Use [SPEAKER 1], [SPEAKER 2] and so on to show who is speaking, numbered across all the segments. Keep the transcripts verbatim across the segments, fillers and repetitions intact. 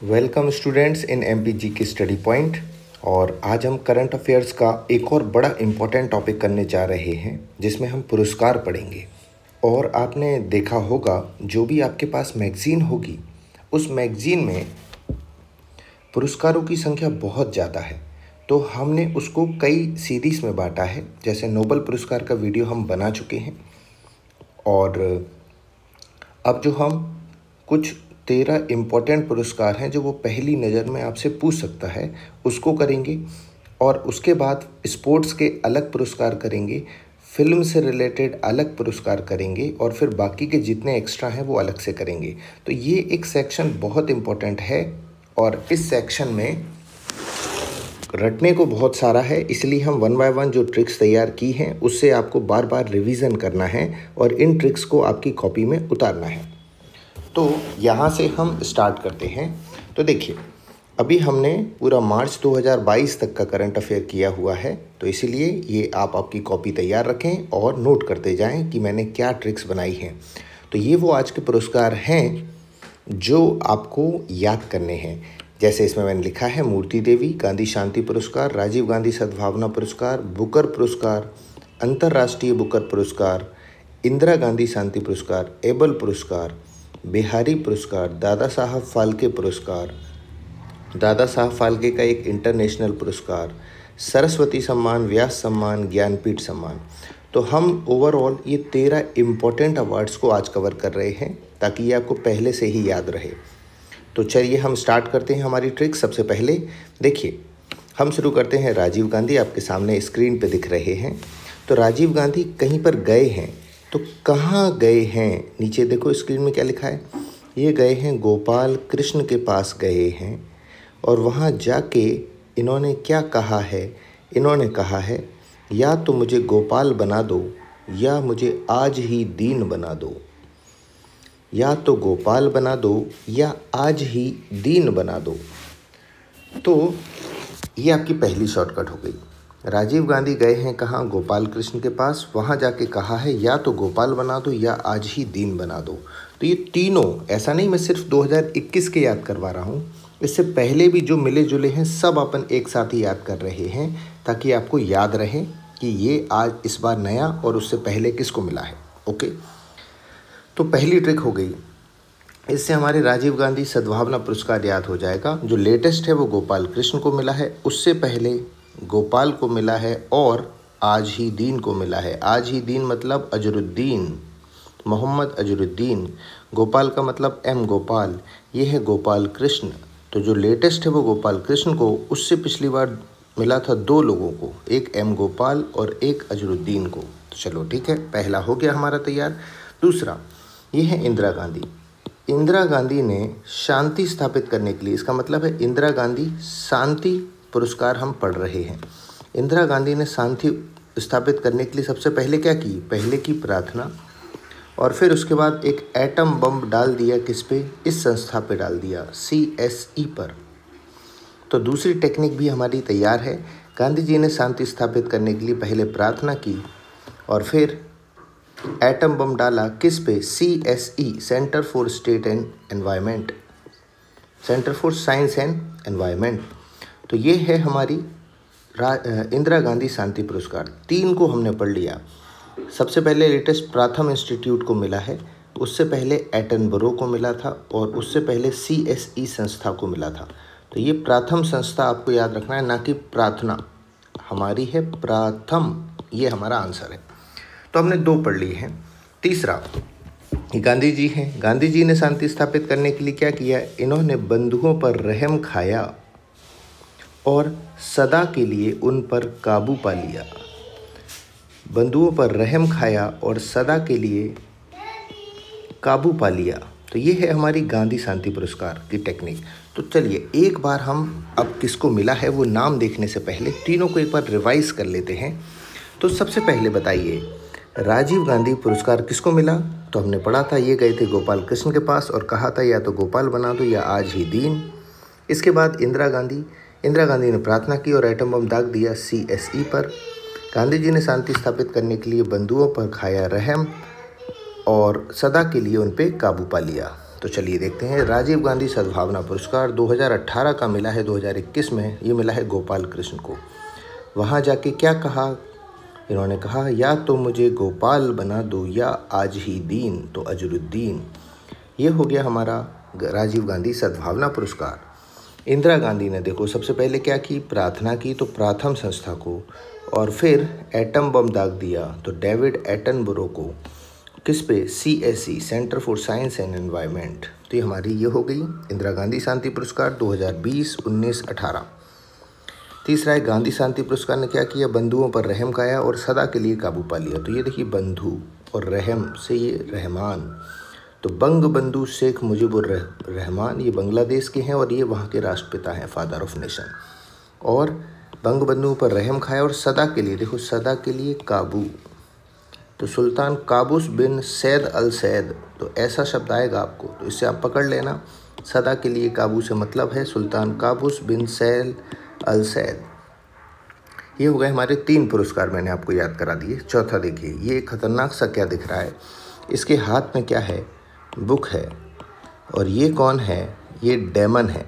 [SPEAKER 1] Welcome students in MPG की study point. और आज हम करंट अफेयर्स का एक और बड़ा इम्पोर्टेंट टॉपिक करने जा रहे हैं जिसमें हम पुरस्कार पढ़ेंगे। और आपने देखा होगा जो भी आपके पास मैगज़ीन होगी उस मैगज़ीन में पुरस्कारों की संख्या बहुत ज़्यादा है। तो हमने उसको कई सीरीज़ में बांटा है। जैसे नोबेल पुरस्कार का वीडियो हम बना चुके हैं और अब जो हम कुछ तेरह इम्पोर्टेंट पुरस्कार हैं जो वो पहली नज़र में आपसे पूछ सकता है उसको करेंगे। और उसके बाद स्पोर्ट्स के अलग पुरस्कार करेंगे, फिल्म से रिलेटेड अलग पुरस्कार करेंगे और फिर बाकी के जितने एक्स्ट्रा हैं वो अलग से करेंगे। तो ये एक सेक्शन बहुत इम्पोर्टेंट है और इस सेक्शन में रटने को बहुत सारा है, इसलिए हम वन बाय वन जो ट्रिक्स तैयार की हैं उससे आपको बार बार रिवीजन करना है और इन ट्रिक्स को आपकी कॉपी में उतारना है। तो यहाँ से हम स्टार्ट करते हैं। तो देखिए, अभी हमने पूरा मार्च दो हज़ार बाईस तक का करंट अफेयर किया हुआ है, तो इसीलिए ये आप आपकी कॉपी तैयार रखें और नोट करते जाएं कि मैंने क्या ट्रिक्स बनाई हैं। तो ये वो आज के पुरस्कार हैं जो आपको याद करने हैं। जैसे इसमें मैंने लिखा है मूर्ति देवी गांधी शांति पुरस्कार, राजीव गांधी सद्भावना पुरस्कार, बुकर पुरस्कार, अंतर्राष्ट्रीय बुकर पुरस्कार, इंदिरा गांधी शांति पुरस्कार, एबल पुरस्कार, बिहारी पुरस्कार, दादा साहब फाल्के पुरस्कार, दादा साहब फाल्के का एक इंटरनेशनल पुरस्कार, सरस्वती सम्मान, व्यास सम्मान, ज्ञानपीठ सम्मान। तो हम ओवरऑल ये तेरह इम्पोर्टेंट अवार्ड्स को आज कवर कर रहे हैं ताकि ये आपको पहले से ही याद रहे। तो चलिए हम स्टार्ट करते हैं हमारी ट्रिक। सबसे पहले देखिए, हम शुरू करते हैं राजीव गांधी, आपके सामने स्क्रीन पे दिख रहे हैं। तो राजीव गांधी कहीं पर गए हैं, तो कहाँ गए हैं? नीचे देखो स्क्रीन में क्या लिखा है, ये गए हैं गोपाल कृष्ण के पास गए हैं। और वहाँ जाके इन्होंने क्या कहा है? इन्होंने कहा है या तो मुझे गोपाल बना दो या मुझे आज ही दीन बना दो। या तो गोपाल बना दो या आज ही दीन बना दो। तो ये आपकी पहली शॉर्टकट हो गई। राजीव गांधी गए हैं कहाँ? गोपाल कृष्ण के पास। वहाँ जाके कहा है या तो गोपाल बना दो या आज ही दीन बना दो। तो ये तीनों, ऐसा नहीं मैं सिर्फ दो हज़ार इक्कीस के याद करवा रहा हूँ, इससे पहले भी जो मिले जुले हैं सब अपन एक साथ ही याद कर रहे हैं ताकि आपको याद रहे कि ये आज इस बार नया और उससे पहले किसको मिला है। ओके, तो पहली ट्रिक हो गई। इससे हमारे राजीव गांधी सद्भावना पुरस्कार याद हो जाएगा। जो लेटेस्ट है वो गोपाल कृष्ण को मिला है, उससे पहले गोपाल को मिला है और आज ही दीन को मिला है। आज ही दीन मतलब अजरुद्दीन, मोहम्मद अजरुद्दीन। गोपाल का मतलब एम गोपाल, ये है गोपाल कृष्ण। तो जो लेटेस्ट है वो गोपाल कृष्ण को, उससे पिछली बार मिला था दो लोगों को, एक एम गोपाल और एक अजरुद्दीन को। तो चलो ठीक है, पहला हो गया हमारा तैयार। दूसरा ये है इंदिरा गांधी। इंदिरा गांधी ने शांति स्थापित करने के लिए, इसका मतलब है इंदिरा गांधी शांति पुरस्कार हम पढ़ रहे हैं। इंदिरा गांधी ने शांति स्थापित करने के लिए सबसे पहले क्या की? पहले की प्रार्थना और फिर उसके बाद एक एटम बम डाल दिया। किस पे? इस संस्था पे डाल दिया, सी एस ई पर। तो दूसरी टेक्निक भी हमारी तैयार है। गांधी जी ने शांति स्थापित करने के लिए पहले प्रार्थना की और फिर एटम बम डाला। किस पे? C S E, centre for state and environment, centre for science and environment. तो ये है हमारी इंदिरा गांधी शांति पुरस्कार। तीन को हमने पढ़ लिया। सबसे पहले लेटेस्ट प्राथम इंस्टीट्यूट को मिला है, उससे पहले एटनबरो को मिला था और उससे पहले सी एस ई संस्था को मिला था। तो ये प्राथम संस्था आपको याद रखना है, ना कि प्रार्थना। हमारी है प्राथम, ये हमारा आंसर है। तो हमने दो पढ़ लिए हैं। तीसरा गांधी जी हैं। गांधी जी ने शांति स्थापित करने के लिए क्या किया? इन्होंने बंधुओं पर रहम खाया और सदा के लिए उन पर काबू पा लिया। बंधुओं पर रहम खाया और सदा के लिए काबू पा लिया। तो ये है हमारी गांधी शांति पुरस्कार की टेक्निक। तो चलिए एक बार हम अब किसको मिला है वो नाम देखने से पहले तीनों को एक बार रिवाइज कर लेते हैं। तो सबसे पहले बताइए, राजीव गांधी पुरस्कार किसको मिला? तो हमने पढ़ा था ये गए थे गोपाल कृष्ण के पास और कहा था या तो गोपाल बना दो या आज ही दीन। इसके बाद इंदिरा गांधी इंदिरा गांधी ने प्रार्थना की और एटम बम दाग दिया सी एस ई पर। गांधी जी ने शांति स्थापित करने के लिए बंधुओं पर खाया रहम और सदा के लिए उन पे काबू पा लिया। तो चलिए देखते हैं। राजीव गांधी सद्भावना पुरस्कार दो हज़ार अठारह का मिला है दो हज़ार इक्कीस में, ये मिला है गोपाल कृष्ण को। वहाँ जाके क्या कहा इन्होंने? कहा या तो मुझे गोपाल बना दो या आज ही दीन तो अजरुद्दीन। ये हो गया हमारा राजीव गांधी सद्भावना पुरस्कार। इंदिरा गांधी ने देखो सबसे पहले क्या की, प्रार्थना की तो प्राथम संस्था को, और फिर एटम बम दाग दिया तो डेविड एटनबरो को। किस पे? C S C, centre for science and environment. तो ये हमारी ये हो गई इंदिरा गांधी शांति पुरस्कार दो हज़ार बीस, उन्नीस, अठारह। तीसरा है गांधी शांति पुरस्कार ने क्या किया? बंधुओं पर रहम खाया और सदा के लिए काबू पा लिया। तो ये देखिए बंधु और रहम से ये रहमान। तो बंग बंधु शेख मुजीबुर रहमान ये बांग्लादेश के हैं और ये वहाँ के राष्ट्रपिता हैं, फादर ऑफ नेशन। और बंग बंधुओं पर रहम खाया और सदा के लिए, देखो सदा के लिए काबू, तो Sultan Qaboos bin Said al Said. तो ऐसा शब्द आएगा आपको, तो इससे आप पकड़ लेना। सदा के लिए काबू से मतलब है Sultan Qaboos bin Said al Said. ये हो गए हमारे तीन पुरस्कार, मैंने आपको याद करा दिए। चौथा देखिए, ये खतरनाक सा क्या दिख रहा है? इसके हाथ में क्या है? बुक है। और ये कौन है? ये डेमन है।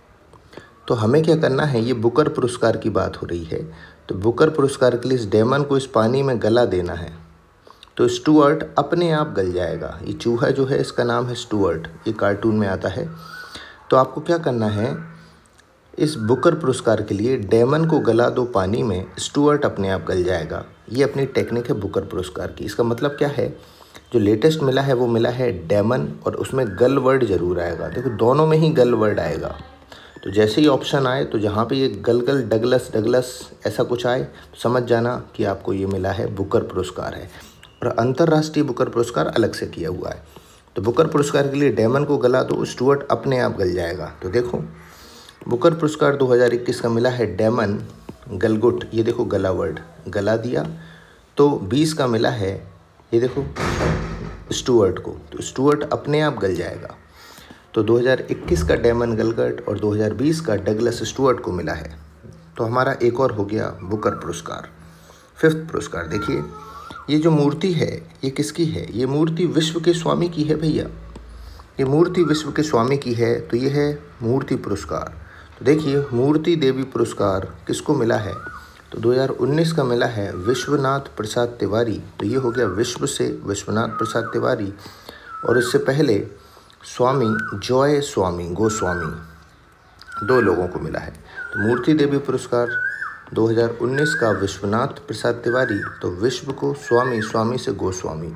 [SPEAKER 1] तो हमें क्या करना है? ये बुकर पुरस्कार की बात हो रही है, तो बुकर पुरस्कार के लिए इस डेमन को इस पानी में गला देना है। तो स्टुअर्ट अपने आप गल जाएगा। ये चूहा जो है इसका नाम है स्टुअर्ट, ये कार्टून में आता है। तो आपको क्या करना है? इस बुकर पुरस्कार के लिए डेमन को गला दो पानी में, स्टुअर्ट अपने आप गल जाएगा। ये अपनी टेक्निक है बुकर पुरस्कार की। इसका मतलब क्या है? जो लेटेस्ट मिला है वो मिला है डेमन, और उसमें गल वर्ड जरूर आएगा। देखो दोनों में ही गल वर्ड आएगा। तो जैसे ही ऑप्शन आए तो जहाँ पे ये गलगल डगलस डगलस ऐसा कुछ आए तो समझ जाना कि आपको ये मिला है बुकर पुरस्कार है। और अंतर्राष्ट्रीय बुकर पुरस्कार अलग से किया हुआ है। तो बुकर पुरस्कार के लिए डेमन को गला दो, स्टुअर्ट अपने आप गल जाएगा। तो देखो बुकर पुरस्कार दो हज़ार इक्कीस का मिला है डेमन गलगुट, ये देखो गला वर्ड गला दिया। तो बीस का मिला है ये देखो स्टुअर्ट को, तो स्टुअर्ट अपने आप गल जाएगा। तो दो हज़ार इक्कीस का डेमन गलगट और दो हज़ार बीस का डगलस स्टुअर्ट को मिला है। तो हमारा एक और हो गया बुकर पुरस्कार। फिफ्थ पुरस्कार देखिए, ये जो मूर्ति है ये किसकी है? ये मूर्ति विश्व के स्वामी की है भैया। ये मूर्ति विश्व के स्वामी की है, तो ये है मूर्ति पुरस्कार। तो देखिए मूर्ति देवी पुरस्कार किसको मिला है? तो दो हज़ार उन्नीस का मिला है विश्वनाथ प्रसाद तिवारी। तो ये हो गया विश्व से विश्वनाथ प्रसाद तिवारी, और इससे पहले स्वामी जॉय स्वामी गोस्वामी, दो लोगों को मिला है। तो मूर्ति देवी पुरस्कार दो हज़ार उन्नीस का विश्वनाथ प्रसाद तिवारी, तो विश्व को स्वामी, स्वामी से गोस्वामी।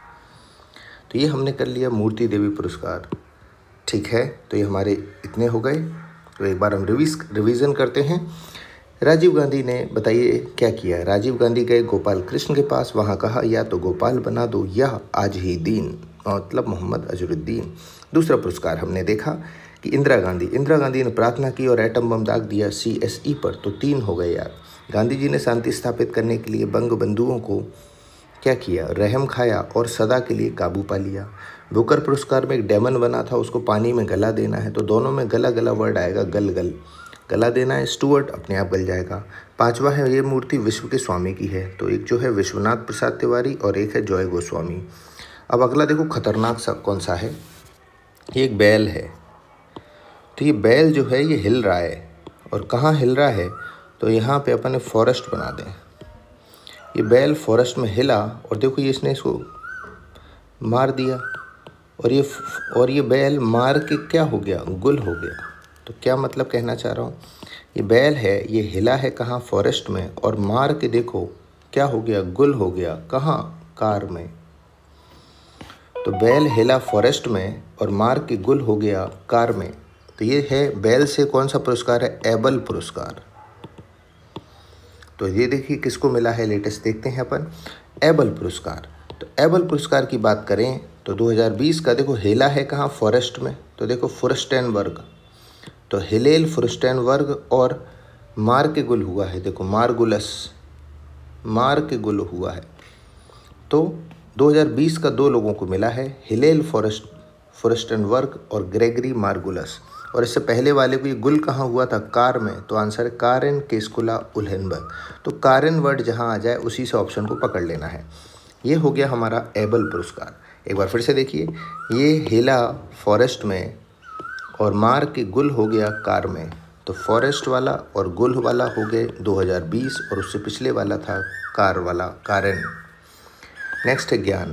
[SPEAKER 1] तो ये हमने कर लिया मूर्ति देवी पुरस्कार। ठीक है, तो ये हमारे इतने हो गए। तो एक बार हम रिवीज रिवीजन करते हैं। राजीव गांधी ने बताइए क्या किया? राजीव गांधी गए गोपाल कृष्ण के पास, वहाँ कहा या तो गोपाल बना दो या आज ही दीन, मतलब मोहम्मद अजरुद्दीन। दूसरा पुरस्कार हमने देखा कि इंदिरा गांधी इंदिरा गांधी ने प्रार्थना की और एटम बम दाग दिया सी एस ई पर, तो तीन हो गए यार। गांधी जी ने शांति स्थापित करने के लिए बंग बंधुओं को क्या किया? रहम खाया और सदा के लिए काबू पा लिया। बुकर पुरस्कार में एक डेमन बना था, उसको पानी में गला देना है। तो दोनों में गला गला वर्ड आएगा, गल गल गला देना है, स्टुअर्ट अपने आप गल जाएगा। पांचवा है ये मूर्ति विश्व के स्वामी की है, तो एक जो है विश्वनाथ प्रसाद तिवारी और एक है जॉय गोस्वामी। अब अगला देखो खतरनाक सा कौन सा है? ये एक बैल है। तो ये बैल जो है ये हिल रहा है, और कहाँ हिल रहा है? तो यहाँ पे अपन फॉरेस्ट बना दें। ये बैल फॉरेस्ट में हिला और देखो ये इसने इसको मार दिया, और ये और ये बैल मार के क्या हो गया? गुल हो गया। तो क्या मतलब कहना चाह रहा हूँ? ये बैल है, ये हिला है कहाँ? फॉरेस्ट में, और मार के देखो क्या हो गया? गुल हो गया। कहाँ? कार में। तो बैल हिला फॉरेस्ट में और मार के गुल हो गया कार में। तो ये है बैल से कौन सा पुरस्कार है? एबल पुरस्कार। तो ये देखिए किसको मिला है लेटेस्ट, देखते हैं अपन एबल पुरस्कार। तो एबल पुरस्कार की बात करें तो दो हज़ार बीस का देखो हिला है कहाँ? फॉरेस्ट में। तो देखो फुरस्टेनबर्ग, तो हिलेल फुरस्टेनबर्ग, और मार के गुल हुआ है, देखो मारगुलस, मार के गुल हुआ है। तो दो हज़ार बीस का दो लोगों को मिला है, हिलेल फॉरेस्ट फुरस्टेनबर्ग और ग्रेगरी मारगुलस। और इससे पहले वाले को ये गुल कहाँ हुआ था? कार में। तो आंसर है कारेन केस्कुला उल्हेनबर्ग। तो कारेन वर्ड जहाँ आ जाए उसी से ऑप्शन को पकड़ लेना है। ये हो गया हमारा एबल पुरस्कार। एक बार फिर से देखिए, ये हेला फॉरेस्ट में और मार के गुल हो गया कार में। तो फॉरेस्ट वाला और गुल वाला हो गए दो हज़ार बीस और उससे पिछले वाला था कार वाला, कारेन। नेक्स्ट है ज्ञान।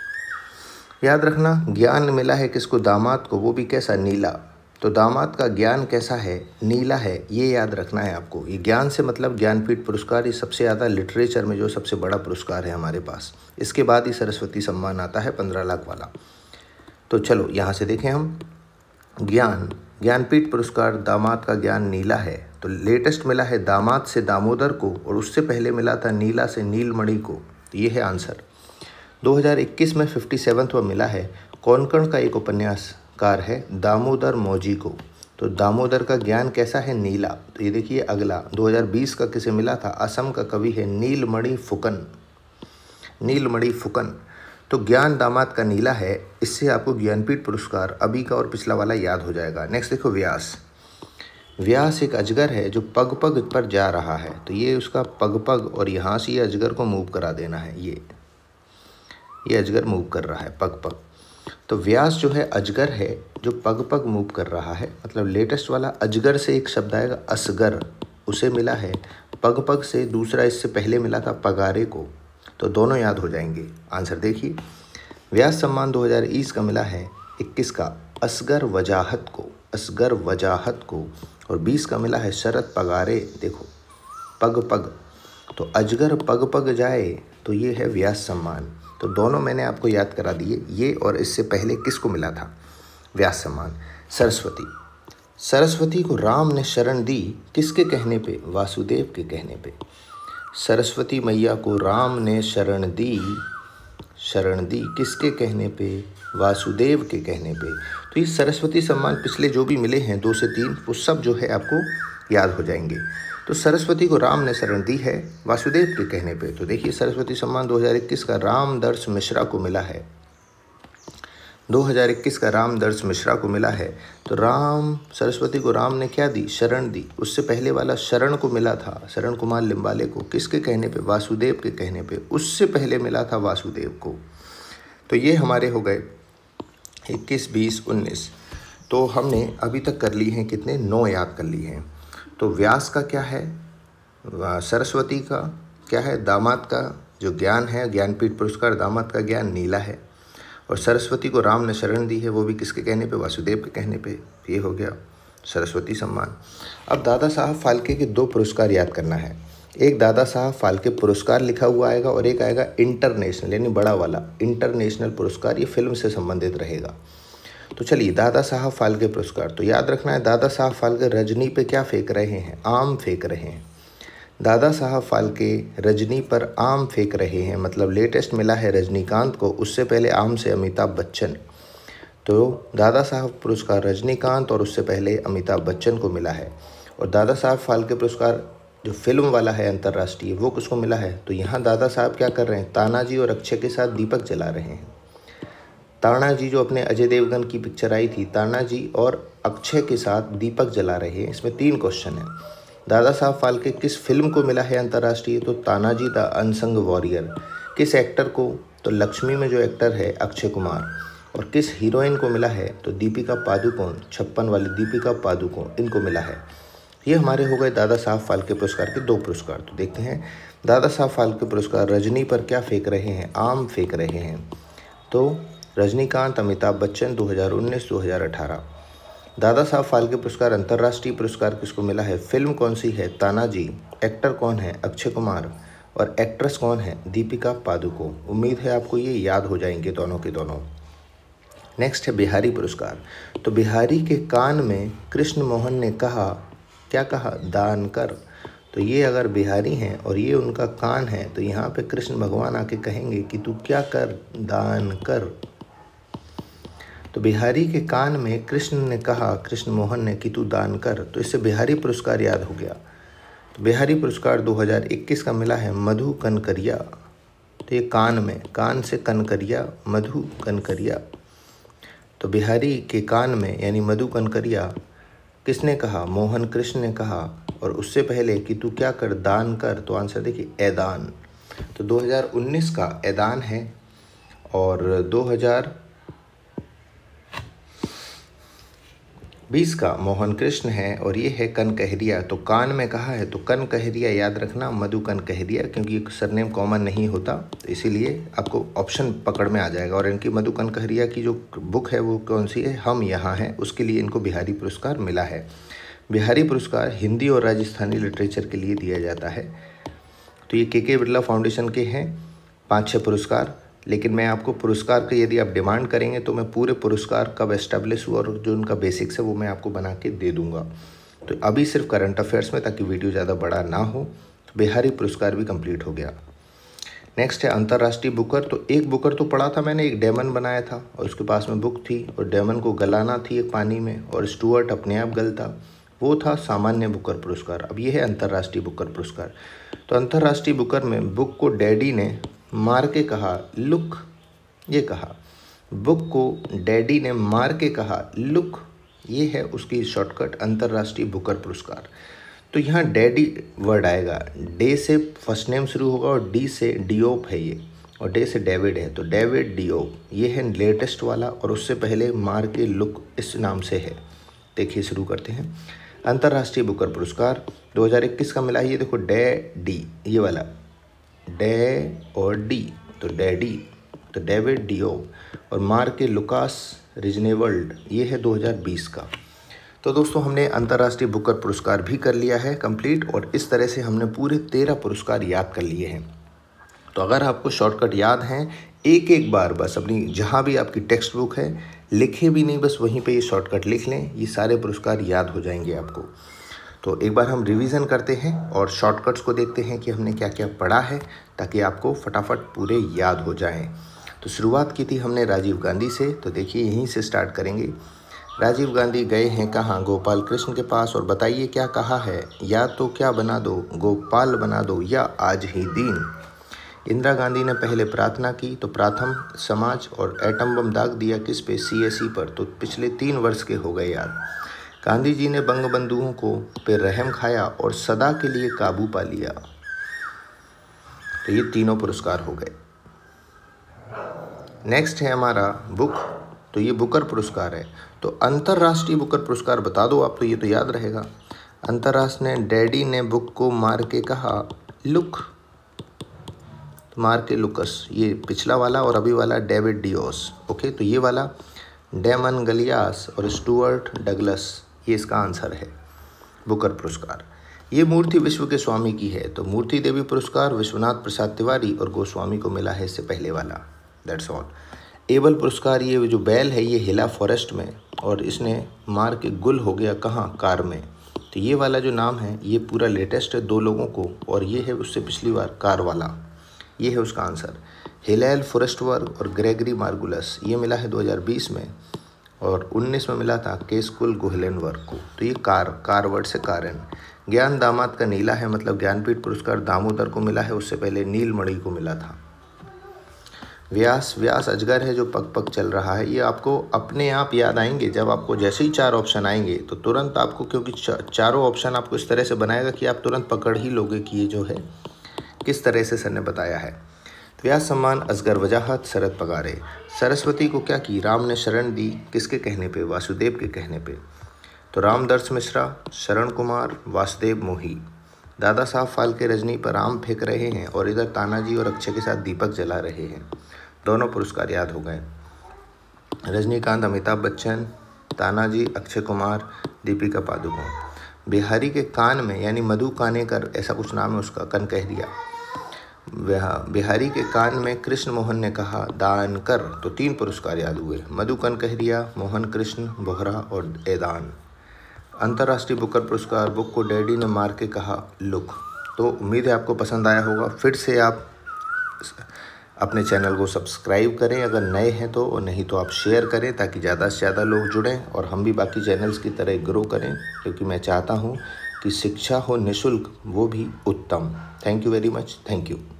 [SPEAKER 1] याद रखना, ज्ञान मिला है किसको? दामाद को, वो भी कैसा? नीला। तो दामाद का ज्ञान कैसा है? नीला है, ये याद रखना है आपको। ये ज्ञान से मतलब ज्ञानपीठ पुरस्कार, ये सबसे ज़्यादा लिटरेचर में जो सबसे बड़ा पुरस्कार है हमारे पास। इसके बाद ही सरस्वती सम्मान आता है पंद्रह लाख वाला। तो चलो यहाँ से देखें हम, ज्ञान, ज्ञानपीठ पुरस्कार, दामाद का ज्ञान नीला है। तो लेटेस्ट मिला है दामाद से दामोदर को और उससे पहले मिला था नीला से नीलमणि को। तो ये है आंसर। दो हज़ार इक्कीस में सत्तावनवां मिला है कोंकण का एक उपन्यासकार है दामोदर मौजी को। तो दामोदर का ज्ञान कैसा है? नीला। तो ये देखिए अगला दो हज़ार बीस का किसे मिला था? असम का कवि है नीलमणि फुकन, नीलमणि फुकन। तो ज्ञान दामाद का नीला है। इससे आपको ज्ञानपीठ पुरस्कार अभी का और पिछला वाला याद हो जाएगा। नेक्स्ट देखो व्यास। व्यास एक अजगर है जो पग पग पर जा रहा है। तो ये उसका पग पग, और यहाँ से ये अजगर को मूव करा देना है। ये ये अजगर मूव कर रहा है पग पग। तो व्यास जो है अजगर है जो पग पग मूव कर रहा है। मतलब लेटेस्ट वाला अजगर से एक शब्द आएगा असगर, उसे मिला है पग पग से। दूसरा इससे पहले मिला था पगारे को। तो दोनों याद हो जाएंगे। आंसर देखिए, व्यास सम्मान दो हज़ार इक्कीस का मिला है इक्कीस का असगर वजाहत को, असगर वजाहत को। और बीस का मिला है शरद पगारे। देखो पग पग, तो अजगर पग पग जाए, तो ये है व्यास सम्मान। तो दोनों मैंने आपको याद करा दिए, ये और इससे पहले किसको मिला था व्यास सम्मान? सरस्वती। सरस्वती को राम ने शरण दी, किसके कहने पे? वासुदेव के कहने पे। सरस्वती मैया को राम ने शरण दी, शरण दी किसके कहने पे? वासुदेव के कहने पे। तो ये सरस्वती सम्मान पिछले जो भी मिले हैं दो से तीन, वो सब जो है आपको याद हो जाएंगे। तो सरस्वती को राम ने शरण दी है वासुदेव के कहने पे। तो देखिए सरस्वती सम्मान दो हज़ार इक्कीस का रामदर्श मिश्रा को मिला है। दो हज़ार इक्कीस का रामदर्श मिश्रा को मिला है। तो राम, सरस्वती को राम ने क्या दी? शरण दी। उससे पहले वाला शरण को मिला था शरण कुमार लिम्बाले को, किसके कहने पे? वासुदेव के कहने पे। उससे पहले मिला था वासुदेव को। तो ये हमारे हो गए इक्कीस, बीस, उन्नीस। तो हमने अभी तक कर ली हैं कितने? नौ याद कर ली हैं। तो व्यास का क्या है? सरस्वती का क्या है? दामाद का जो ज्ञान है, ज्ञानपीठ पुरस्कार, दामाद का ज्ञान नीला है। और सरस्वती को राम ने शरण दी है, वो भी किसके कहने पे? वासुदेव के कहने पे। ये हो गया सरस्वती सम्मान। अब दादा साहब फाल्के के दो पुरस्कार याद करना है। एक दादा साहब फाल्के पुरस्कार लिखा हुआ आएगा और एक आएगा इंटरनेशनल, यानी बड़ा वाला इंटरनेशनल पुरस्कार। ये फिल्म से संबंधित रहेगा। तो चलिए, दादा साहब फाल्के पुरस्कार। तो याद रखना है, दादा साहब फाल्के रजनी पे क्या फेंक रहे हैं? आम फेंक रहे हैं। दादा साहब फाल्के रजनी पर आम फेंक रहे हैं। मतलब लेटेस्ट मिला है रजनीकांत को, उससे पहले आम से अमिताभ बच्चन। तो दादा साहब पुरस्कार रजनीकांत और उससे पहले अमिताभ बच्चन को मिला है। और दादा साहब फाल्के पुरस्कार जो फिल्म वाला है अंतर्राष्ट्रीय, वो किसको मिला है? तो यहाँ दादा साहब क्या कर रहे हैं? तानाजी और अक्षय के साथ दीपक जला रहे हैं। तानाजी जो अपने अजय देवगन की पिक्चर आई थी, तानाजी और अक्षय के साथ दीपक जला रहे हैं। इसमें तीन क्वेश्चन हैं। दादा साहब फाल्के किस फिल्म को मिला है अंतर्राष्ट्रीय? तो तानाजी द अनसंग वॉरियर। किस एक्टर को? तो लक्ष्मी में जो एक्टर है अक्षय कुमार। और किस हीरोइन को मिला है? तो दीपिका पादुकोण, छप्पन वाली दीपिका पादुकोण, इनको मिला है। ये हमारे हो गए दादा साहब फाल्के पुरस्कार के दो पुरस्कार। तो देखते हैं, दादा साहब फाल्के पुरस्कार रजनी पर क्या फेंक रहे हैं? आम फेंक रहे हैं। तो रजनीकांत, अमिताभ बच्चन, दो हज़ार उन्नीस, दो हज़ार अठारह। दादा साहब फाल्के पुरस्कार अंतर्राष्ट्रीय पुरस्कार किसको मिला है? फिल्म कौन सी है? तानाजी। एक्टर कौन है? अक्षय कुमार। और एक्ट्रेस कौन है? दीपिका पादुकोण। उम्मीद है आपको ये याद हो जाएंगे दोनों के दोनों। नेक्स्ट है बिहारी पुरस्कार। तो बिहारी के कान में कृष्ण मोहन ने कहा, क्या कहा? दान कर। तो ये अगर बिहारी हैं और ये उनका कान है, तो यहाँ पे कृष्ण भगवान आके कहेंगे कि तू क्या कर? दान कर। तो बिहारी के कान में कृष्ण ने कहा, कृष्ण मोहन ने, कि तू दान कर। तो इससे बिहारी पुरस्कार याद हो गया। तो बिहारी पुरस्कार दो हज़ार इक्कीस का मिला है मधु कनकरिया। तो ये कान में, कान से कनकरिया, मधु कनकरिया। तो बिहारी के कान में यानी मधु कनकरिया किसने कहा? मोहन कृष्ण ने कहा। और उससे पहले कि तू क्या कर? दान कर। तो आंसर देखिए ऐदान। तो दो हज़ार उन्नीस का ऐदान है और दो हज़ार बीस का मोहन कृष्ण है और ये है कनकहरिया। तो कान में कहा है तो कनकहरिया याद रखना, मधु कनकहरिया, क्योंकि सरनेम कॉमन नहीं होता तो इसीलिए आपको ऑप्शन पकड़ में आ जाएगा। और इनकी मधु कनकहरिया की जो बुक है वो कौन सी है, हम यहाँ हैं, उसके लिए इनको बिहारी पुरस्कार मिला है। बिहारी पुरस्कार हिंदी और राजस्थानी लिटरेचर के लिए दिया जाता है। तो ये के के बिरला फाउंडेशन के हैं पाँच छः पुरस्कार, लेकिन मैं आपको पुरस्कार के यदि आप डिमांड करेंगे तो मैं पूरे पुरस्कार कब एस्टेब्लिश हुआ और जो उनका बेसिक्स है वो मैं आपको बना के दे दूंगा। तो अभी सिर्फ करंट अफेयर्स में, ताकि वीडियो ज़्यादा बड़ा ना हो। तो बिहारी पुरस्कार भी कंप्लीट हो गया। नेक्स्ट है अंतर्राष्ट्रीय बुकर। तो एक बुकर तो पढ़ा था मैंने, एक डेमन बनाया था और उसके पास में बुक थी और डेमन को गलाना थी एक पानी में और स्टुअर्ट अपने आप गलता, वो था सामान्य बुकर पुरस्कार। अब ये है अंतर्राष्ट्रीय बुकर पुरस्कार। तो अंतर्राष्ट्रीय बुकर में बुक को डैडी ने मार के कहा लुक, ये कहा बुक को डैडी ने मार के कहा लुक, ये है उसकी शॉर्टकट अंतर्राष्ट्रीय बुकर पुरस्कार। तो यहाँ डैडी वर्ड आएगा, डे से फर्स्ट नेम शुरू होगा और डी से डियोप है ये, और डे से डेविड है तो डेविड डियोप, ये है लेटेस्ट वाला। और उससे पहले मार के लुक इस नाम से है। देखिए शुरू करते हैं। अंतर्राष्ट्रीय बुकर पुरस्कार दो हज़ार इक्कीस का मिला है, ये देखो डे डी, ये वाला डे और डी, तो डैडी, तो डेविड डियोप, और मार के लुकास रिजनेवल्ड, ये है दो हज़ार बीस का। तो दोस्तों हमने अंतर्राष्ट्रीय बुकर पुरस्कार भी कर लिया है कंप्लीट, और इस तरह से हमने पूरे तेरह पुरस्कार याद कर लिए हैं। तो अगर आपको शॉर्टकट याद हैं, एक एक बार बस अपनी जहाँ भी आपकी टेक्स्ट बुक है, लिखे भी नहीं, बस वहीं पे ये शॉर्टकट लिख लें, ये सारे पुरस्कार याद हो जाएंगे आपको। तो एक बार हम रिवीजन करते हैं और शॉर्टकट्स को देखते हैं कि हमने क्या क्या पढ़ा है, ताकि आपको फटाफट पूरे याद हो जाएं। तो शुरुआत की थी हमने राजीव गांधी से, तो देखिए यहीं से स्टार्ट करेंगे। राजीव गांधी गए हैं कहाँ, गोपाल कृष्ण के पास, और बताइए क्या कहा है, या तो क्या बना दो, गोपाल बना दो, या आज ही दिन। इंदिरा गांधी ने पहले प्रार्थना की, तो प्रथम समाज, और एटम बम दाग दिया किस पे, सी एस ई पर, तो पिछले तीन वर्ष के हो गए याद। गांधी जी ने बंग बंधुओं को पे रहम खाया और सदा के लिए काबू पा लिया। तो ये तीनों पुरस्कार हो गए। नेक्स्ट है हमारा बुक, तो ये बुकर पुरस्कार है। तो अंतर्राष्ट्रीय बुकर पुरस्कार बता दो आप, तो ये तो याद रहेगा। अंतर्राष्ट्रीय ने डैडी ने बुक को मार के कहा लुक, मार के लुकस, ये पिछला वाला, और अभी वाला डेविड डियोस। ओके, तो ये वाला डेमन गलियास और स्टुअर्ट डगलस, ये इसका आंसर है बुकर पुरस्कार। ये मूर्ति विश्व के स्वामी की है, तो मूर्ति देवी पुरस्कार विश्वनाथ प्रसाद तिवारी और गोस्वामी को मिला है इससे पहले वाला। That's all. एबल पुरस्कार, ये जो बैल है ये हिला फॉरेस्ट में और इसने मार के गुल हो गया कहाँ, कार में। तो ये वाला जो नाम है ये पूरा लेटेस्ट है दो लोगों को, और ये है उससे पिछली बार कार वाला, ये है उसका आंसर। हिलेल फॉरेस्टवर्ग और ग्रेगरी मार्गुलस, ये मिला है दो हज़ार बीस में, और उन्नीस में मिला था केसकुल गुहलेनवर्ग को। तो ये कार, कार वर्ड से कारण। ज्ञान दामाद का नीला है, मतलब ज्ञानपीठ पुरस्कार दामोदर को मिला है, उससे पहले नीलमणि को मिला था। व्यास, व्यास अजगर है जो पग पग चल रहा है, ये आपको अपने आप याद आएंगे जब आपको जैसे ही चार ऑप्शन आएंगे तो तुरंत आपको, क्योंकि चारों ऑप्शन आपको इस तरह से बनाएगा कि आप तुरंत पकड़ ही लोगे कि ये जो है किस तरह से सर ने बताया है। व्यास सम्मान असगर वजाहत शरद पगारे। सरस्वती को क्या की, राम ने शरण दी, किसके कहने पे, वासुदेव के कहने पे। तो रामदर्श मिश्रा, शरण कुमार, वासुदेव मोही। दादा साहब फाल्के रजनी पर आम फेंक रहे हैं और इधर तानाजी और अक्षय के साथ दीपक जला रहे हैं। दोनों पुरस्कार याद हो गए। रजनीकांत अमिताभ बच्चन, तानाजी अक्षय कुमार, दीपिका पादुकोण। बिहारी के कान में, यानी मधु कानेकर ऐसा कुछ नाम है उसका, कनकहरिया। बिहारी के कान में कृष्ण मोहन ने कहा दान कर, तो तीन पुरस्कार याद हुए, मधु कनकहरिया, मोहन कृष्ण बोहरा और एदान। अंतर्राष्ट्रीय बुकर पुरस्कार, बुक को डैडी ने मार के कहा लुक। तो उम्मीद है आपको पसंद आया होगा। फिर से आप अपने चैनल को सब्सक्राइब करें अगर नए हैं तो, और नहीं तो आप शेयर करें ताकि ज़्यादा से ज़्यादा लोग जुड़ें और हम भी बाकी चैनल्स की तरह ग्रो करें, क्योंकि मैं चाहता हूँ कि शिक्षा हो निःशुल्क, वो भी उत्तम। Thank you very much, thank you.